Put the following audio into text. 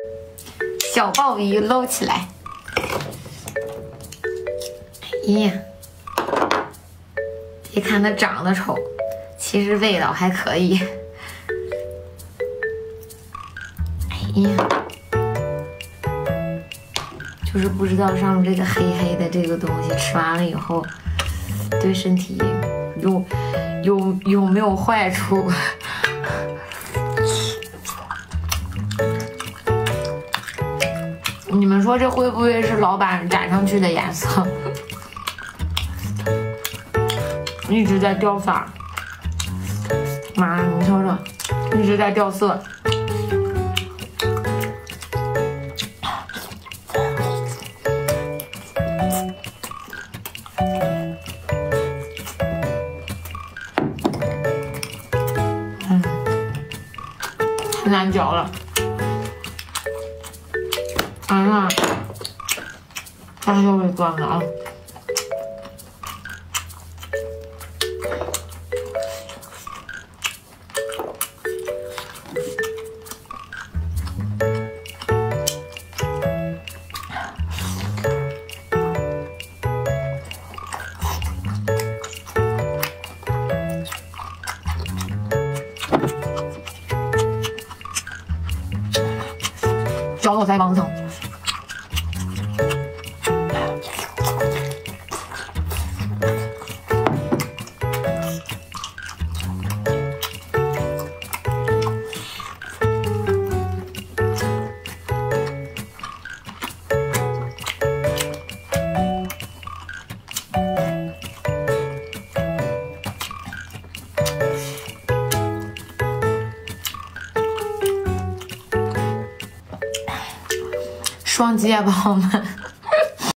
小鲍鱼捞起来。哎呀，别看它长得丑，其实味道还可以。哎呀，就是不知道上面这个黑黑的这个东西吃完了以后，对身体有没有坏处？你们说这会不会是老板染上去的颜色？一直在掉色儿，妈，你瞅瞅，一直在掉色。太难嚼了。哎呀，它又被断了啊！嚼到腮帮子疼。双击啊，宝宝们！